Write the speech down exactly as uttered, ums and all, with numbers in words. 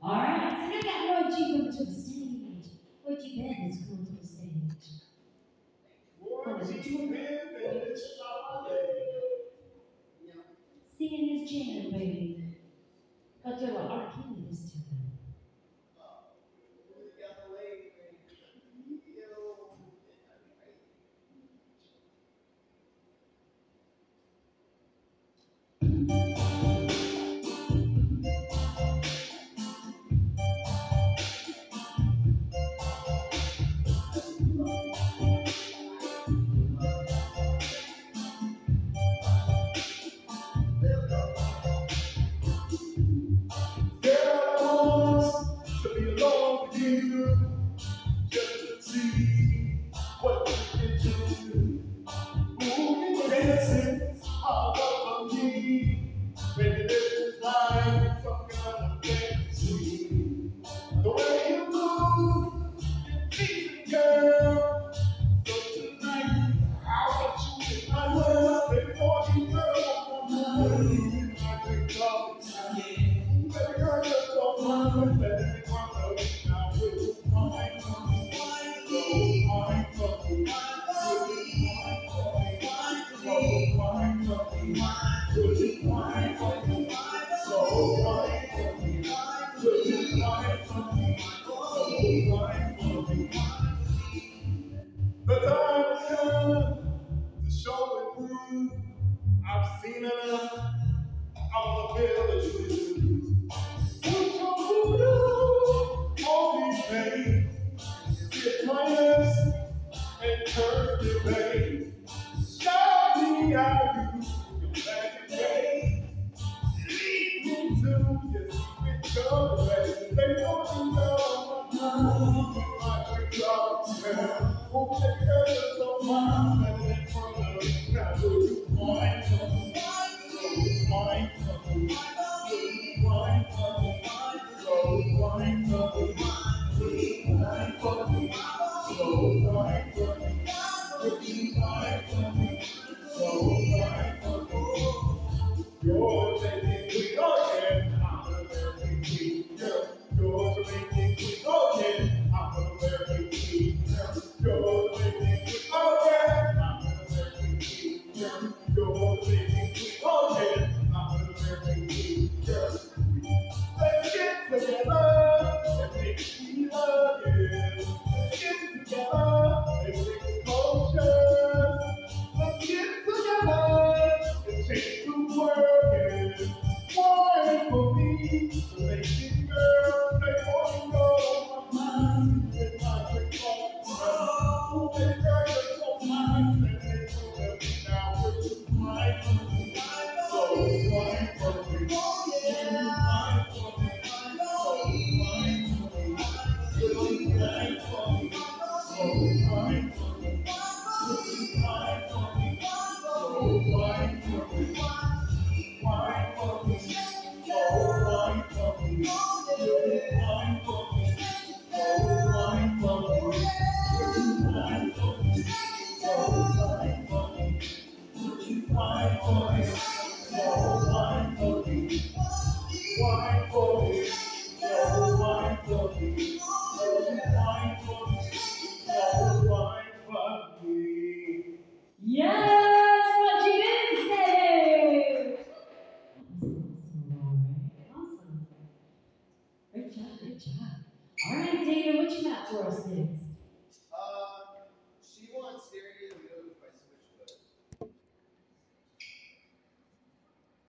All right, so now I got Roy G coming to the stage. Roy G Bivens is coming to the stage. Roy G Bivens. Singing his jam, baby. But there were R. Kelly this time. The time has come to show and prove. I've seen enough. I wanna feel the truth. Put your voodoo on these days. Get minus and curse the bay. Shout me out, you magic day. Lead me to your secret doorway. They don't know my mind. My trick of terror. Won't take care of so much. And then from the now do you mind for me? Mind for me? Mind for me? So mind for me? Mind for me? So mind for me? Mind for me? So mind for me? You're making me again. I'm gonna marry me. You're making me again. I'm gonna marry me. You're making me again. I'm gonna marry me. You're making me again. I'm gonna marry me. Let's get together and make me again. Let's get together and make culture. Let's get together and change the world. Why for me to make it girl? They want to go on my mind and my trick off. Oh, they girl, you're so fine. And they told me now we're too fine for me. So fine for me. Fine for me. So fine for me. Really fine for me. So fine for me. Really fine for me. So fine for me. Fine for me. So fine for me. Really fine for me. So fine for me. Really fine for me. So fine for me. Really fine for me. So fine for me. Fine for me. So fine for me. Really fine for me. So fine for me. Yes, Roy G Bivens stage. Awesome. Great job, great job. All right, David, what you got for us next?